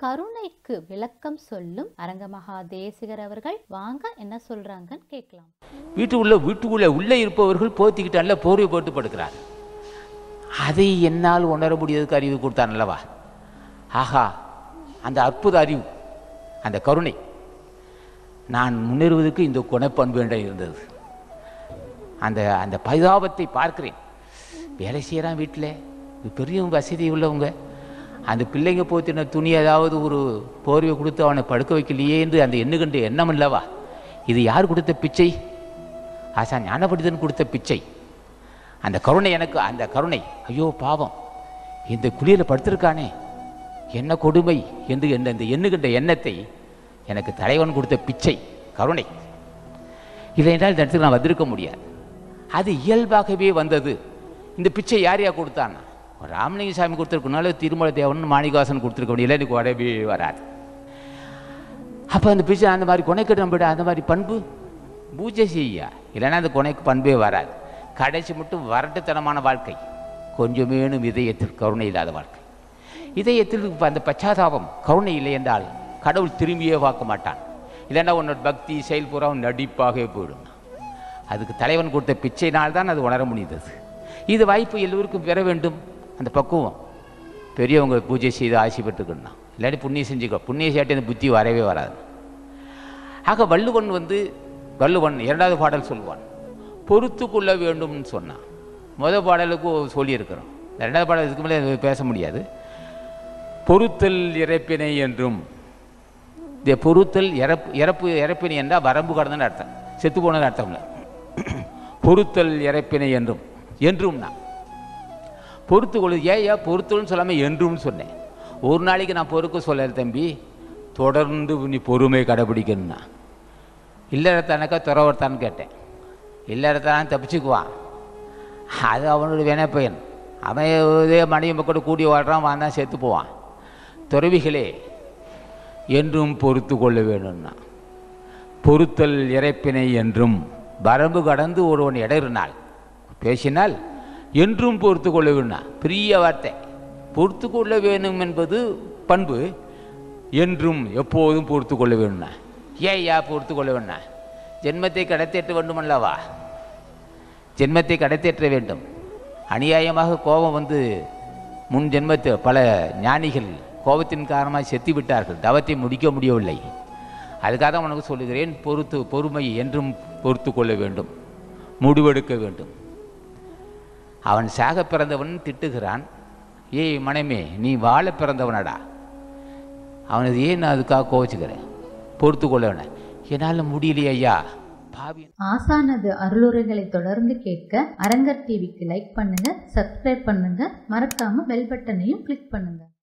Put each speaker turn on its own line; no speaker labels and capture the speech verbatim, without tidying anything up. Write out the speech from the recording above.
கருணைக்கு விளக்கம் சொல்லும் அரங்க மகா தேசிகர் அவர்கள் வாங்க என்ன சொல்றாங்கன்னு கேட்கலாம்.
வீட்டுக்குள்ள வீட்டுக்குள்ள உள்ளே இருப்பவர்கள் போத்திக்கிட்டு அல்ல போர்வை போட்டு படுக்கிறார். அதை என்னால் உணர முடியாததுக்கு அறிவு கொடுத்தான் அல்லவா? ஆஹா, அந்த அற்புத அறிவு, அந்த கருணை நான் முன்னேறுவதற்கு இந்த குணப்பண்பு வேண்ட இருந்தது. அந்த அந்த பரிதாபத்தை பார்க்கிறேன். வேலை செய்கிறான் வீட்டில், பெரிய வசதி உள்ளவங்க, அந்த பிள்ளைங்க போத்தின துணி ஏதாவது ஒரு போர்வை கொடுத்து அவனை படுக்க வைக்கலையே என்று அந்த எண்ணுகண்டு எண்ணம் இல்லவா? இது யார் கொடுத்த பிச்சை? ஆசா ஞானபண்டிதன் கொடுத்த பிச்சை. அந்த கருணை எனக்கு, அந்த கருணை, ஐயோ பாவம் இந்த குளியில் படுத்திருக்கானே என்ன கொடுமை என்று என்ற இந்த எண்ணுகின்ற எண்ணத்தை எனக்கு தலைவன் கொடுத்த பிச்சை கருணை. இல்லை என்றால் இந்த இடத்துக்கு நான் வந்திருக்க முடியாது. அது இயல்பாகவே வந்தது. இந்த பிச்சை யார் யார் கொடுத்தான்னா, ராமலிங்க சாமி கொடுத்துருக்கனால திருமலை தேவன் மாணிகாசன் கொடுத்துருக்க முடியல, எனக்கு வரவே வராது. அப்போ அந்த பிச்சை அந்த மாதிரி கொனைக்கு நம்பிட அந்த மாதிரி பண்பு பூஜை செய்யா, இல்லைன்னா அந்த கொனைக்கு பண்பே வராது. கடைசி மட்டும் வரட்டுத்தனமான வாழ்க்கை, கொஞ்சமேனும் இதயத்தில் கருணை இல்லாத வாழ்க்கை. இதயத்தில் அந்த பச்சாதாபம் கருணை இல்லை என்றால் கடவுள் திரும்பியே பார்க்க மாட்டான். இல்லைன்னா உன்னோட பக்தி செயல்புறம் நடிப்பாகவே போயிடும். அதுக்கு தலைவன் கொடுத்த பிச்சையினால்தான் அது உணர முடிந்தது. இது வாய்ப்பு எல்லோருக்கும் பெற வேண்டும். அந்த பக்குவம் பெரியவங்க பூஜை செய்து ஆசி பெற்றுக்கணும், இல்லாட்டி புண்ணியம் செஞ்சுக்கோ. புண்ணிய சேட்டை அந்த புத்தி வரவே வராது. ஆக வள்ளுவன் வந்து வள்ளுவன் இரண்டாவது பாடல் சொல்லுவான், பொறுத்து கொள்ள வேண்டும்னு சொன்னான். முதல் பாடலுக்கு சொல்லியிருக்கிறோம், ரெண்டாவது பாடல் இதுக்கு மேலே பேச முடியாது. பொறுத்தல் இறப்பினை என்றும், இந்த பொறுத்தல் இறப்பு இறப்பு இறப்பினை என்றால் வரம்பு கடந்தன்னு அர்த்தம், செத்து போனது அர்த்தம் இல்லை. பொறுத்தல் இறப்பினை என்றும், என்றும்னா பொறுத்து கொள்ளு. ஏயா பொறுத்தல்னு சொல்லாமல் என்றும் சொன்னேன். ஒரு நாளைக்கு நான் பொறுக்க சொல்லலை தம்பி, தொடர்ந்து நீ பொறுமை கடைபிடிக்கணும்னா. இல்லறத்தானக்கா துறவர்த்தான்னு கேட்டேன். இல்லறத்தான் தப்பிச்சுக்குவான், அது அவனோட வினைப்பயன். அவன் இதே மனைவி மக்களோட கூடி வாழ்கிறான், வாழ்ந்தான் செத்து போவான். துறவிகளே என்றும் பொறுத்து கொள்ள வேணும்னா, பொறுத்தல் இறைப்பினை என்றும், வரம்பு கடந்து ஒருவன் இடறினால் பேசினால் என்றும் பொறுத்து கொள்ள வேணும்னா, பெரிய வார்த்தை. பொறுத்து கொள்ள வேணும் என்பது பண்பு, என்றும் எப்போதும் பொறுத்து கொள்ள வேணும்னா. ஏன் யா பொறுத்து கொள்ள வேணும்னா, ஜென்மத்தை கடத்தேற்ற வேண்டும் அல்லவா? ஜென்மத்தை கடத்தேற்ற வேண்டும். அநியாயமாக கோபம் வந்து முன் ஜென்மத்தை பல ஞானிகள் கோபத்தின் காரணமாக செத்து விட்டார்கள், தவத்தை முடிக்க முடியவில்லை. அதுக்காக தான் உனக்கு சொல்லுகிறேன், பொறுத்து பொறுமை என்றும் பொறுத்து கொள்ள வேண்டும், முடிவெடுக்க வேண்டும். அவன் சாக பிறந்தவன் திட்டுகிறான், ஏய் மனமே நீ வாழ பிறந்தவனடா. அவனது ஏன் நான் அதுக்காக கோவிச்சுக்கிறேன், பொறுத்து கொள்ள வேணாம். என்னால் முடியலையே ஐயா பாவி.
ஆசானது அருளுரைகளை தொடர்ந்து கேட்க அரங்கர் டிவிக்கு லைக் பண்ணுங்க, சப்ஸ்கிரைப் பண்ணுங்க, மறக்காம பெல் பட்டனையும் கிளிக் பண்ணுங்க.